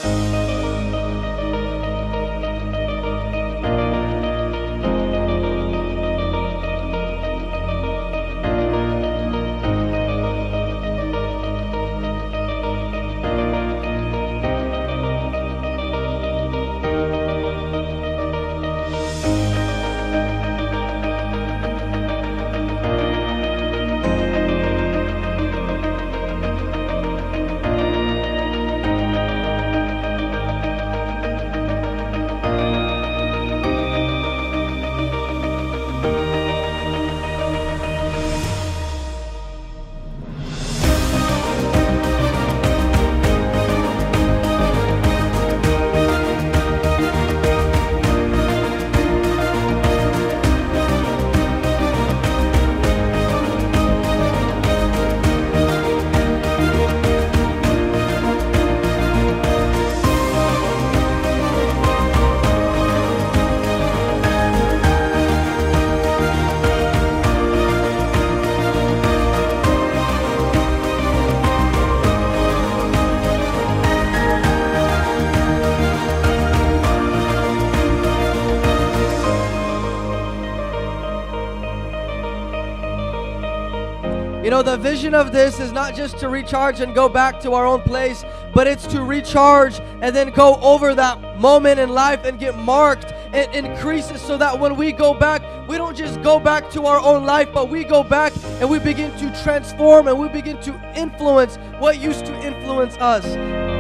You know, the vision of this is not just to recharge and go back to our own place, but it's to recharge and then go over that moment in life and get marked and increase it, so that when we go back, we don't just go back to our own life, but we go back and we begin to transform and we begin to influence what used to influence us.